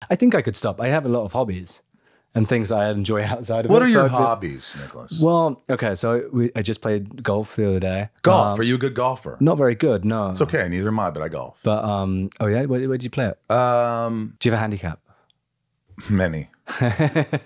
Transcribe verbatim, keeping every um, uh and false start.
I think I could stop. I have a lot of hobbies and things I enjoy outside of What it. are so your I'd be- hobbies, Nicholas? Well, okay, so we, I just played golf the other day. Golf. Um, Are you a good golfer? not very good, no. It's okay. Neither am I, but I golf. But, um, oh yeah, where, where did you play it? Um, Do you have a handicap? many.